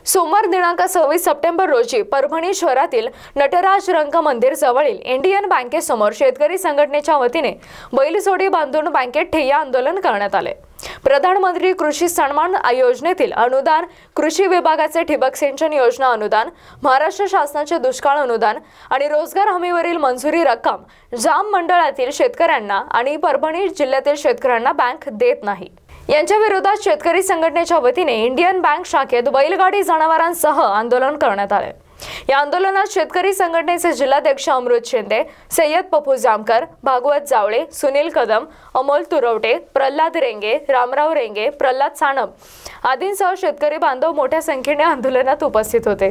सोमवार दिनांक 26 सप्टेंबर रोजी परभणी शहरातील नटराज रंग मंदिर जवळील इंडियन बँकेसमोर शेतकरी संघटनेच्या वतीने बैलजोडी बांधून बँकेत ठिय्या आंदोलन करण्यात आले। प्रधानमंत्री कृषी सन्मान योजनेतील अनुदान, कृषी विभागाचे ठिबक सिंचन योजना अनुदान, महाराष्ट्र शासनाचे दुष्काळ अनुदान आणि रोजगार हमीवरील मंजुरी रक्कम जाम मंडळातील शेतकऱ्यांना आणि परभणी जिल्ह्यातील शेतकऱ्यांना बँक देत नाही। यांच्या विरोधात शेतकरी संघटनेच्या वतीने इंडियन बँक शाखेत बैलगाडी जनावरांसह आंदोलन करण्यात आले। या आंदोलनात शेतकरी संघटनेचे जिल्हाध्यक्ष अमृत शिंदे, सय्यद पप्पू जामकर, भागवत जावळे, सुनील कदम, अमोल तुरवटे, प्रल्हाद रेंगे, रामराव रेंगे, प्रल्हाद सानप आदींसह शेतकरी बांधव मोठ्या संख्येने आंदोलनात उपस्थित होते।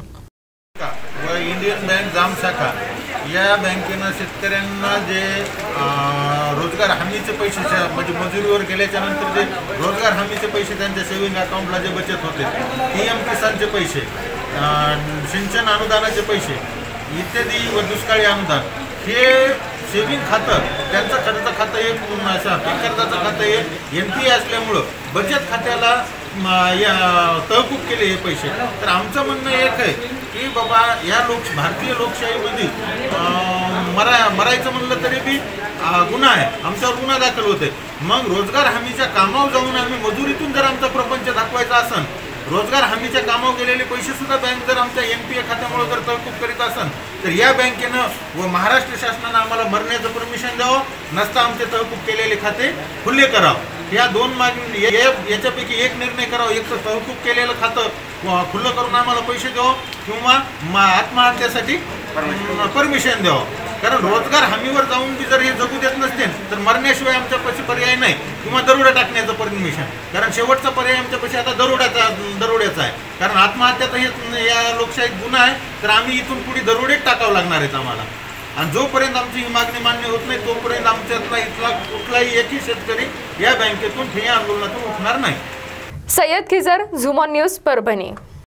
इंडियन बँक जाम शाखा या बँकेनं शेतकऱ्यांना जे रोजगार हमीचे पैसे म्हणजे मजुरीवर गेल्याच्या नंतर जे रोजगार हमीचे पैसे त्यांच्या सेव्हिंग अकाउंटला जे बचत होते, PM किसानचे पैसे, सिंचन अनुदानाचे पैसे इत्यादी व दुष्काळी अनुदान हे सेव्हिंग खातं त्यांचं खर्च खातं एक कर्जाचं खातं हे NPA असल्यामुळं बचत खात्याला तहकूब केले हे पैसे। तर आमचं म्हणणं एक आहे की बाबा या भारतीय लोकशाहीमध्ये मरायचं म्हणलं तरी बी गुन्हा आहे, आमच्यावर गुन्हा दाखल होते। मग रोजगार हमीच्या कामावर जाऊन आम्ही मजुरीतून जर आमचा प्रपंच दाखवायचा असेल, रोजगार हमीच्या कामावर गेलेले पैसे सुद्धा बँक जर आमच्या NPA खात्यामुळे जर तहकूब करीत असेल तर या बँकेनं व महाराष्ट्र शासनानं आम्हाला मरण्याचं परमिशन द्यावं, नसता आमचे तहकूब केलेले खाते खुले करावं। या दोन मागणी याच्यापैकी एक निर्णय करावा, एक तर तहकूब केलेलं खातं खुलं करून आम्हाला पैसे द्यावं किंवा आत्महत्येसाठी परमिशन द्यावं। कारण रोजगार हमीवर जाऊन बी जर हे जगू देत नसते तर मरण्याशिवाय आमच्यापाशी पर्याय नाही, किंवा दरोडा टाकण्याचं परमिशन। कारण शेवटचा पर्याय आमच्यापाशी आता दरोड्याचा आहे। कारण आत्महत्या तर हे या लोकशाहीत गुन्हा आहे, तर आम्ही इथून पुढे दरोडेच टाकावं लागणार आहेत आम्हाला। आणि जोपर्यंत आमची ही मागणी मान्य होत नाही तोपर्यंत आमच्यातला इथला कुठलाही एकही शेतकरी या बँकेतून ठिय्या आंदोलनातून उठणार नाही। Sayyad Khizar, zoom on news, Parbhani.